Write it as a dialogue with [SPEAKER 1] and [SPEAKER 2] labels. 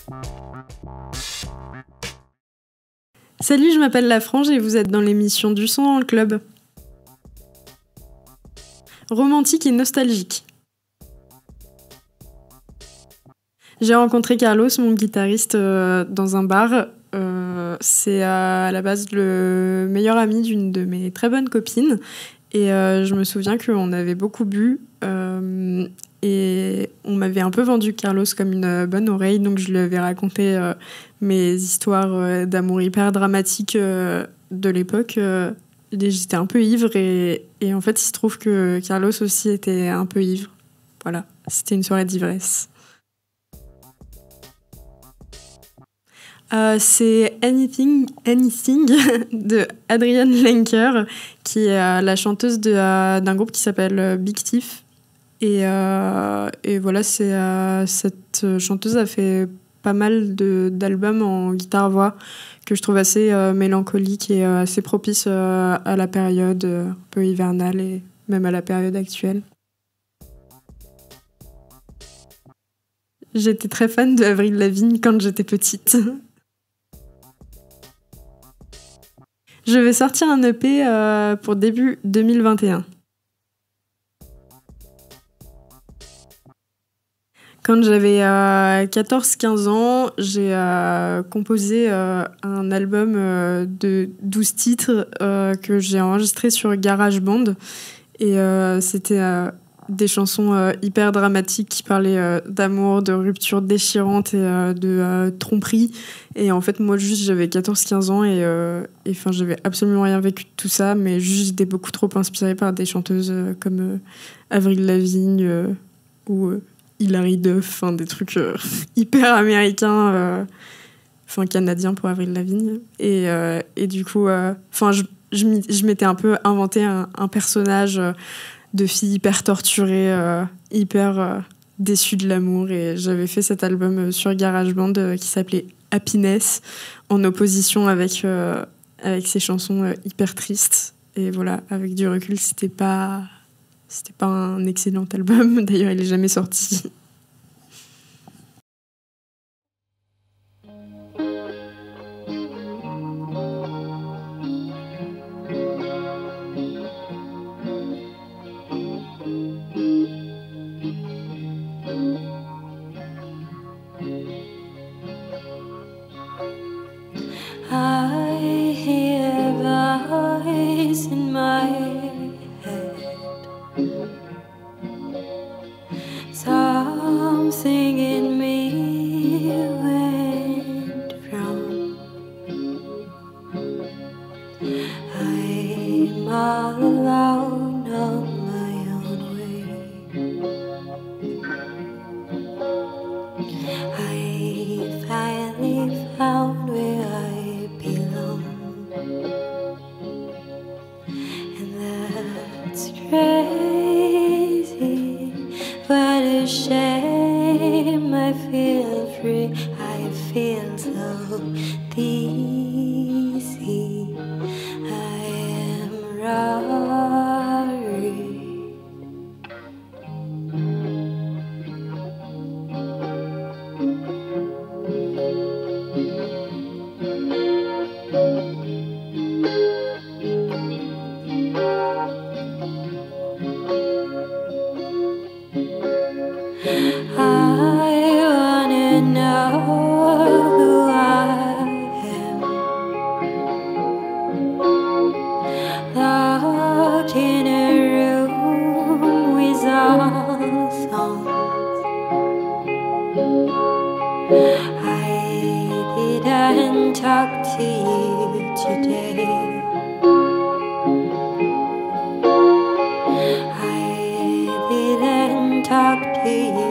[SPEAKER 1] Salut, je m'appelle Lafrange et vous êtes dans l'émission Du son dans le club. Romantique et nostalgique. J'ai rencontré Carlos, mon guitariste, dans un bar. C'est à la base le meilleur ami d'une de mes très bonnes copines. Et je me souviens qu'on avait beaucoup bu. Et on m'avait un peu vendu Carlos comme une bonne oreille. Donc je lui avais raconté mes histoires d'amour hyper dramatiques de l'époque. J'étais un peu ivre. Et en fait, il se trouve que Carlos aussi était un peu ivre. Voilà, c'était une soirée d'ivresse. C'est Anything de Adrienne Lenker, qui est la chanteuse d'un groupe qui s'appelle Big Thief. Et voilà, cette chanteuse a fait pas mal d'albums en guitare-voix que je trouve assez mélancoliques et assez propices à la période un peu hivernale et même à la période actuelle. J'étais très fan de Avril Lavigne quand j'étais petite. Je vais sortir un EP pour début 2021. Quand j'avais 14-15 ans, j'ai composé un album de 12 titres que j'ai enregistré sur GarageBand. Et c'était des chansons hyper dramatiques qui parlaient d'amour, de rupture déchirante et de tromperie. Et en fait, moi, juste, j'avais 14-15 ans et j'avais absolument rien vécu de tout ça, mais juste, j'étais beaucoup trop inspirée par des chanteuses comme Avril Lavigne ou Hilary Duff, des trucs hyper américains, canadiens pour Avril Lavigne. Et du coup, je m'étais un peu inventé un personnage de fille hyper torturée, hyper déçue de l'amour. Et j'avais fait cet album sur GarageBand qui s'appelait Happiness, en opposition avec ces chansons hyper tristes. Et voilà, avec du recul, c'était pas un excellent album. D'ailleurs, il est jamais sorti.
[SPEAKER 2] I hear voice in my head, something in me went wrong. I'm alone on my own way. I finally found where I belong, and that's crazy. What a shame. I feel free. I feel so dizzy. I am worried. I wanna know who I am, locked in a room with all songs. I didn't talk to you today. I didn't talk to you